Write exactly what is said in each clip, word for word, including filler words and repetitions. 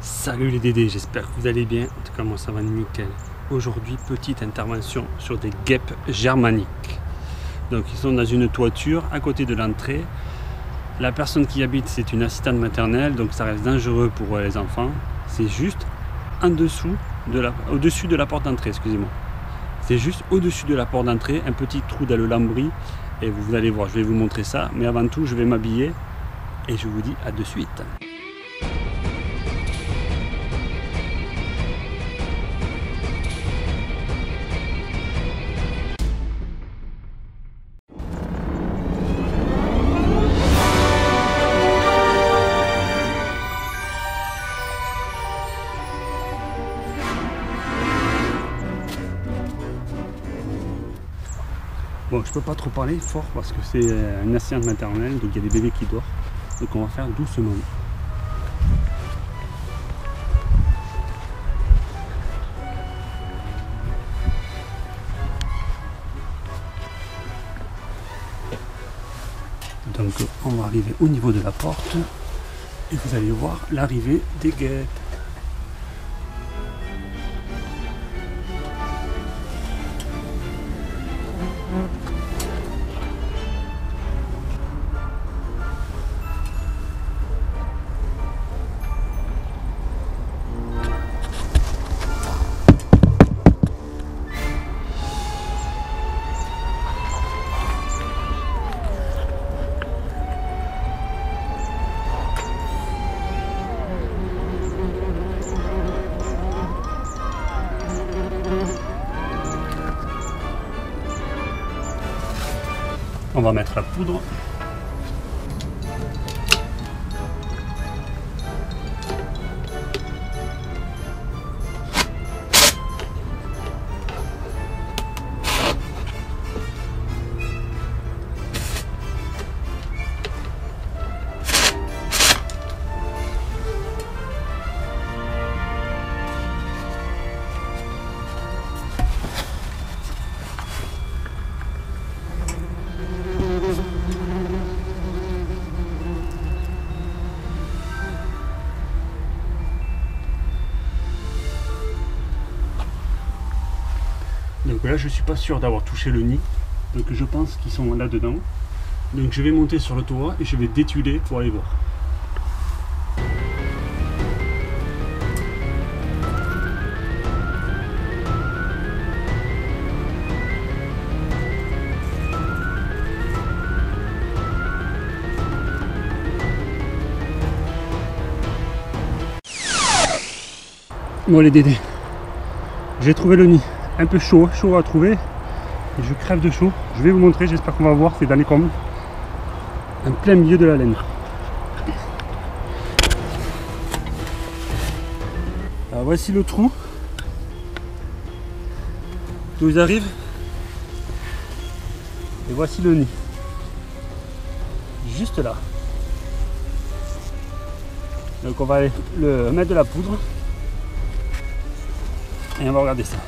Salut les Dédés, j'espère que vous allez bien. En tout cas moi ça va nickel. Aujourd'hui petite intervention sur des guêpes germaniques. Donc ils sont dans une toiture à côté de l'entrée. La personne qui y habite c'est une assistante maternelle, donc ça reste dangereux pour les enfants. C'est juste en dessous de la, au-dessus de la porte d'entrée, excusez-moi. C'est juste au-dessus de la porte d'entrée, un petit trou dans le lambris. Et vous, vous allez voir, je vais vous montrer ça. Mais avant tout je vais m'habiller et je vous dis à de suite. Bon, je peux pas trop parler fort parce que c'est une assistante maternelle, donc il y a des bébés qui dorment. Donc on va faire doucement. Donc on va arriver au niveau de la porte et vous allez voir l'arrivée des guêpes. On va mettre la poudre. Donc là je suis pas sûr d'avoir touché le nid, donc je pense qu'ils sont là dedans. Donc je vais monter sur le toit et je vais détuiler pour aller voir. Bon les Dédés, j'ai trouvé le nid. Un peu chaud, chaud à trouver, et je crève de chaud. Je vais vous montrer, j'espère qu'on va voir, c'est dans les combles, en plein milieu de la laine. Alors voici le trou d'où ils arrivent, et voici le nid, juste là. Donc on va aller le mettre de la poudre et on va regarder ça.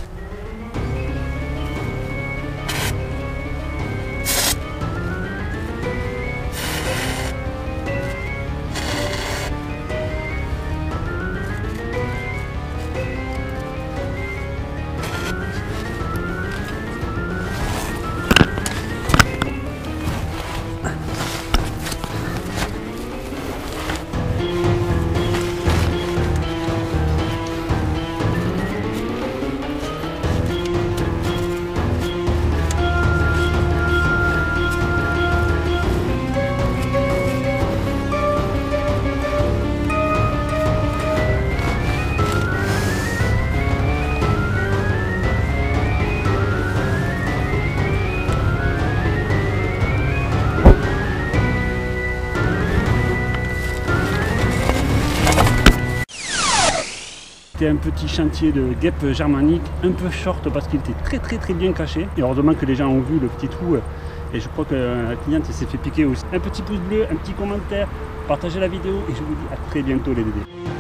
C'était un petit chantier de guêpes germaniques, un peu short parce qu'il était très très très bien caché. Et heureusement que les gens ont vu le petit trou et je crois que la cliente s'est fait piquer aussi. Un petit pouce bleu, un petit commentaire, partagez la vidéo et je vous dis à très bientôt les Dédés.